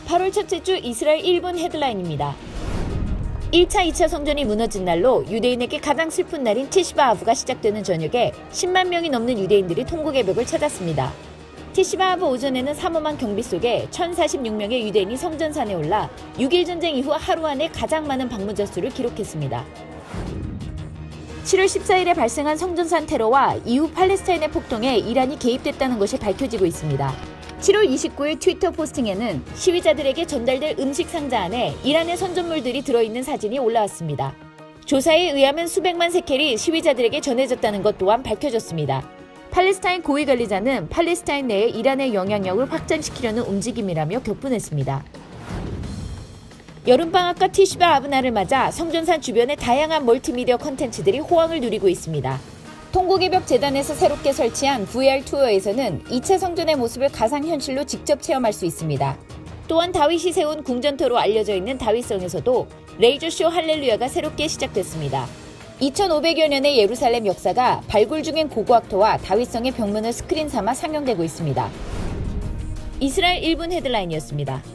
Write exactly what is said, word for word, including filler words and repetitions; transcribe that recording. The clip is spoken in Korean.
팔월 첫째 주 이스라엘 일 분 헤드라인입니다. 일 차, 이 차 성전이 무너진 날로 유대인에게 가장 슬픈 날인 티시바아브가 시작되는 저녁에 십만 명이 넘는 유대인들이 통곡의 벽을 찾았습니다. 티시바아브 오전에는 삼엄한 경비 속에 천사십육 명의 유대인이 성전산에 올라 육 일 전쟁 이후 하루 안에 가장 많은 방문자 수를 기록했습니다. 칠월 십사일에 발생한 성전산 테러와 이후 팔레스타인의 폭동에 이란이 개입됐다는 것이 밝혀지고 있습니다. 칠월 이십구일 트위터 포스팅에는 시위자들에게 전달될 음식 상자 안에 이란의 선전물들이 들어있는 사진이 올라왔습니다. 조사에 의하면 수백만 세켈이 시위자들에게 전해졌다는 것 또한 밝혀졌습니다. 팔레스타인 고위관리자는 팔레스타인 내에 이란의 영향력을 확장시키려는 움직임이라며 격분했습니다. 여름방학과 티시바아브 날을 맞아 성전산 주변의 다양한 멀티미디어 콘텐츠들이 호황을 누리고 있습니다. 통곡의 벽 재단에서 새롭게 설치한 브이알 투어에서는 이 차 성전의 모습을 가상현실로 직접 체험할 수 있습니다. 또한 다윗이 세운 궁전터로 알려져 있는 다윗성에서도 레이저쇼 할렐루야가 새롭게 시작됐습니다. 이천오백여 년의 예루살렘 역사가 발굴 중인 고고학터와 다윗성의 벽면을 스크린 삼아 상영되고 있습니다. 이스라엘 일 분 헤드라인이었습니다.